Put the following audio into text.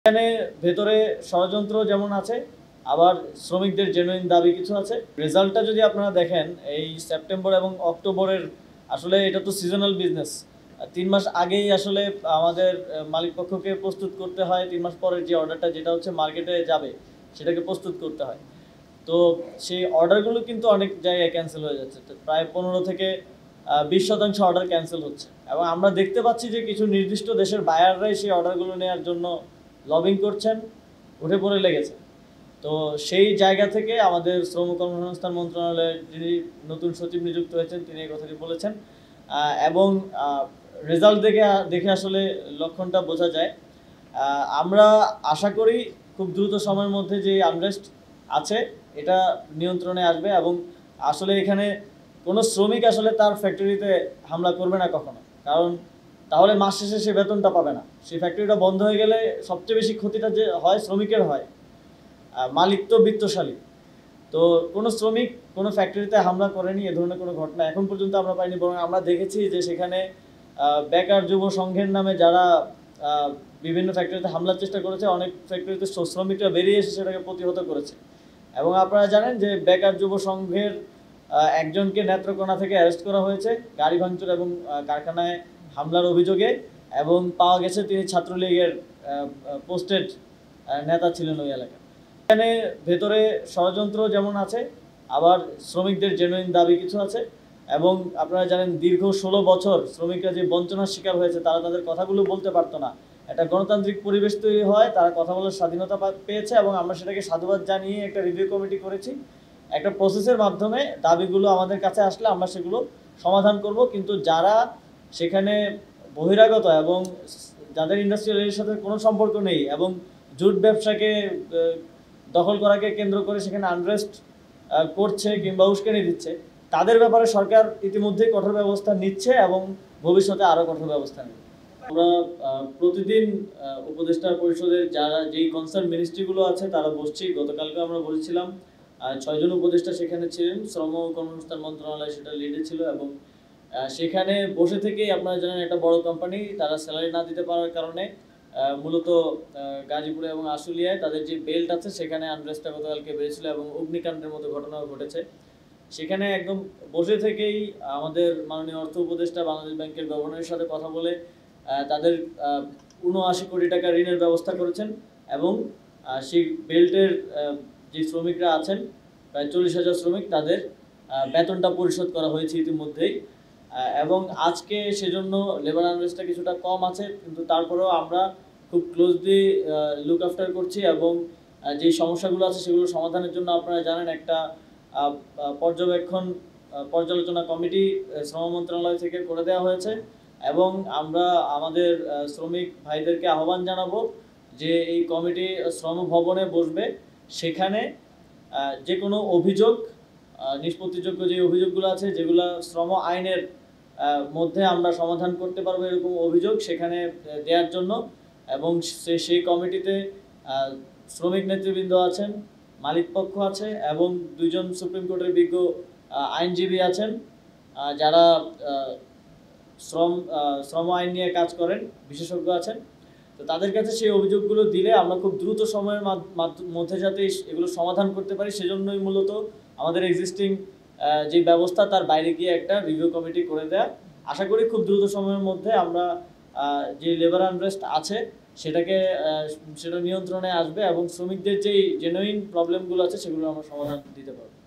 এখানে ভেতরে ষড়যন্ত্র যেমন আছে, আবার শ্রমিকদের জেনুইন দাবি কিছু আছে। রেজাল্টটা যদি আপনারা দেখেন, এই সেপ্টেম্বর এবং অক্টোবরের আসলে এটা তো সিজনাল বিজনেস। 3 মাস আগেই আসলে আমাদের মালিক পক্ষকে প্রস্তুত করতে হয়, 3 মাস পরের যে অর্ডারটা যেটা হচ্ছে মার্কেটে যাবে সেটাকে প্রস্তুত করতে হয়। তো সেই অর্ডারগুলো কিন্তু অনেক জায়গায় ক্যান্সেল হয়ে যাচ্ছে, প্রায় 15 থেকে 20% অর্ডার ক্যান্সেল হচ্ছে। এবং আমরা দেখতে পাচ্ছি যে কিছু নির্দিষ্ট দেশের বায়াররাই সেই অর্ডারগুলো নেওয়ার জন্য লবিং করছেন, উঠে পড়ে লেগেছে। তো সেই জায়গা থেকে আমাদের শ্রম কর্মসংস্থান মন্ত্রণালয়ের যিনি নতুন সচিব নিযুক্ত হয়েছেন তিনি এই কথাটি বলেছেন। এবং রেজাল্ট দেখে আসলে লক্ষণটা বোঝা যায়। আমরা আশা করি খুব দ্রুত সময়ের মধ্যে যে আনরেস্ট আছে এটা নিয়ন্ত্রণে আসবে, এবং আসলে এখানে কোনো শ্রমিক আসলে তার ফ্যাক্টরিতে হামলা করবে না কখনো, কারণ তাহলে মাস শেষে সে বেতনটা পাবে না। সেই ফ্যাক্টরিটা বন্ধ হয়ে গেলে সবচেয়ে বেশি ক্ষতিটা যে হয় শ্রমিকের হয়। মালিক তো বিত্তশালী, তো কোনো শ্রমিক কোনো ফ্যাক্টরিতে হামলা করেনি, এ ধরনের কোনো ঘটনা এখন পর্যন্ত আমরা পাইনি। বরং আমরা দেখেছি যে সেখানে বেকার যুব সংঘের নামে যারা বিভিন্ন ফ্যাক্টরিতে হামলার চেষ্টা করেছে, অনেক ফ্যাক্টরিতে শ্রমিকরা বেরিয়ে এসে সেটাকে প্রতিহত করেছে। এবং আপনারা জানেন যে বেকার যুব সংঘের একজনকে নেত্রকোনা থেকে অ্যারেস্ট করা হয়েছে গাড়ি ভাঙচুর এবং কারখানায় হামলার অভিযোগে, এবং পাওয়া গেছে তিনি ছাত্রলীগের পোস্টেড নেতা ছিলেন ওই এলাকায়। এখানে ভেতরে ষড়যন্ত্র যেমন আছে, আবার শ্রমিকদের জেনুইন দাবি কিছু আছে। এবং আপনারা জানেন দীর্ঘ 16 বছর শ্রমিকরা যে বঞ্চনার শিকার হয়েছে, তারা তাদের কথাগুলো বলতে পারতো না। একটা গণতান্ত্রিক পরিবেশ তৈরি হয়, তারা কথা বলার স্বাধীনতা পেয়েছে, এবং আমরা সেটাকে সাধুবাদ জানিয়ে একটা রিভিউ কমিটি করেছি। একটা প্রসেসের মাধ্যমে দাবিগুলো আমাদের কাছে আসলে আমরা সেগুলো সমাধান করব। কিন্তু যারা সেখানে বহিরাগত এবং যাদের ইন্ডাস্ট্রিয়াল এর সাথে কোনো সম্পর্ক নেই এবং জুট ব্যবসাকে দখল করাকে কেন্দ্র করে সেখানে আনরেস্ট করছে কিংবা উস্কানি দিচ্ছে, তাদের ব্যাপারে সরকার ইতিমধ্যেই কঠোর ব্যবস্থা নিচ্ছে এবং ভবিষ্যতে আরও কঠোর ব্যবস্থা নেবে। আমরা প্রতিদিন উপদেষ্টা পরিষদের যারা যেই কনসার্ন মিনিস্ট্রিগুলো আছে তারা বসছি। গতকালকে আমরা বলেছিলাম 6 জন উপদেষ্টা সেখানে ছিলেন, শ্রম ও কর্মসংস্থান মন্ত্রণালয় সেটা লিডে ছিল। এবং সেখানে বসে থেকেই আপনারা জানেন একটা বড় কোম্পানি তারা স্যালারি না দিতে পারার কারণে মূলত গাজীপুরে এবং আশুলিয়ায় তাদের যে বেল্ট আছে সেখানে আনরেস্টটা গতকালকে বেড়েছিল এবং অগ্নিকাণ্ডের মতো ঘটনাও ঘটেছে। সেখানে একদম বসে থেকেই আমাদের মাননীয় অর্থ উপদেষ্টা বাংলাদেশ ব্যাংকের গভর্নরের সাথে কথা বলে তাদের ৭৯ কোটি টাকা ঋণের ব্যবস্থা করেছেন। এবং সেই বেল্টের যে শ্রমিকরা আছেন প্রায় ৪০,০০০ শ্রমিক, তাদের বেতনটা পরিশোধ করা হয়েছে ইতিমধ্যেই। এবং আজকে সেজন্য লেবার আনরেস্টটা কিছুটা কম আছে, কিন্তু তারপরেও আমরা খুব ক্লোজলি লুক আফটার করছি। এবং যে সমস্যাগুলো আছে সেগুলো সমাধানের জন্য আপনারা জানেন একটা পর্যালোচনা কমিটি শ্রম মন্ত্রণালয় থেকে করে দেওয়া হয়েছে। এবং আমরা আমাদের শ্রমিক ভাইদেরকে আহ্বান জানাবো যে এই কমিটি শ্রম ভবনে বসবে, সেখানে যে কোনো অভিযোগ নিষ্পত্তিযোগ্য যে অভিযোগগুলো আছে যেগুলো শ্রম আইনের মধ্যে আমরা সমাধান করতে পারবো এরকম অভিযোগ সেখানে দেওয়ার জন্য। এবং সেই কমিটিতে শ্রমিক নেতৃবৃন্দ আছেন, মালিক পক্ষ আছে, এবং 2 জন সুপ্রিম কোর্টের বিজ্ঞ আইনজীবী আছেন যারা শ্রম আইন নিয়ে কাজ করেন, বিশেষজ্ঞ আছেন। তো তাদের কাছে সেই অভিযোগগুলো দিলে আমরা খুব দ্রুত সময়ের মধ্যে যাতে এগুলো সমাধান করতে পারি, সেজন্যই মূলত আমাদের এক্সিস্টিং যে ব্যবস্থা তার বাইরে গিয়ে একটা রিভিউ কমিটি করে দেয়া। আশা করি খুব দ্রুত সময়ের মধ্যে আমরা যে লেবার আনরেস্ট আছে সেটা নিয়ন্ত্রণে আসবে এবং শ্রমিকদের যেই জেনুইন প্রবলেমগুলো আছে সেগুলো আমরা সমাধান দিতে পারবো।